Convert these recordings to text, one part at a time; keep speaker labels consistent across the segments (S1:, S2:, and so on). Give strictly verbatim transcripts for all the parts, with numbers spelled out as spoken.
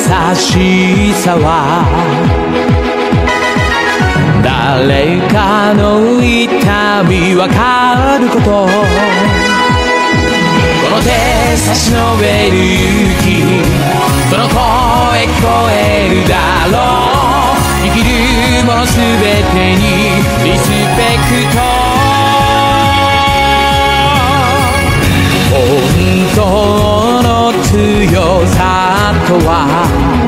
S1: しさは誰かの痛みわかること、この手差し伸べる勇気、その声聞こえるだろう。生きるものすべてにリスペクト。本当の強さとは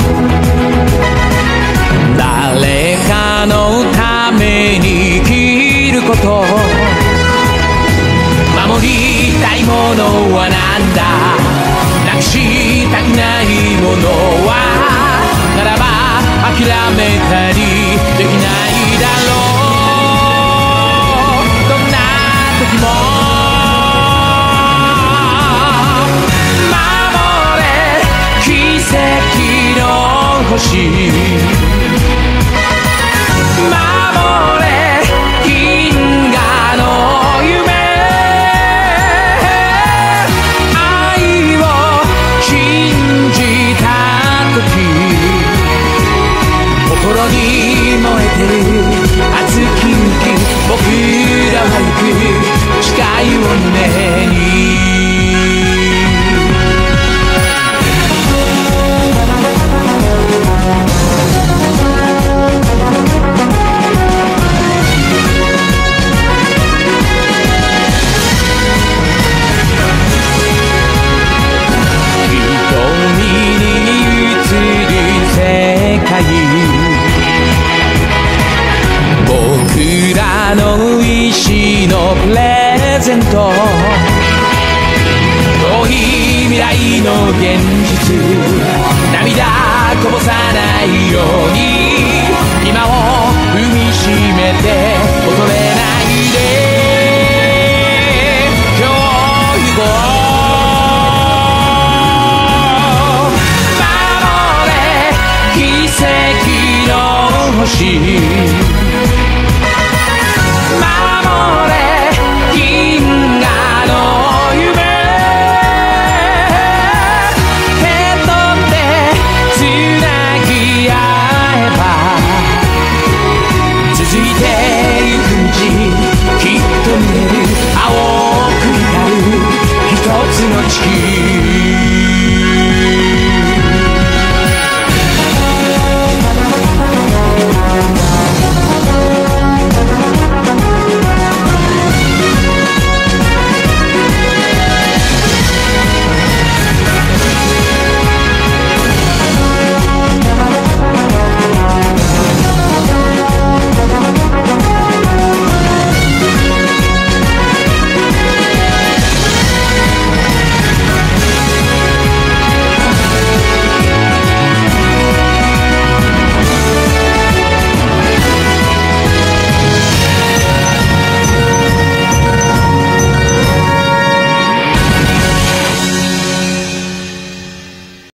S1: 誰かのために生きること。守りたいものはなんだ、なくしたくないものはならば諦めたりできないだろう。どんな時も守れ奇跡の星、守れ銀河の夢、愛を信じた時、心に燃えてる熱き勇気、僕らは行く誓いを胸に。僕らの意志のプレゼント、遠い未来の現実、涙こぼさないように今を踏みしめて恐れないで、今日行こう。守れ奇跡の星、